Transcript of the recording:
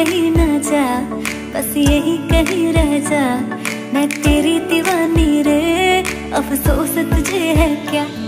कहीं ना जा, बस यही कहीं रह जा। मैं तेरी दीवानी रे, अफसोस तुझे है क्या।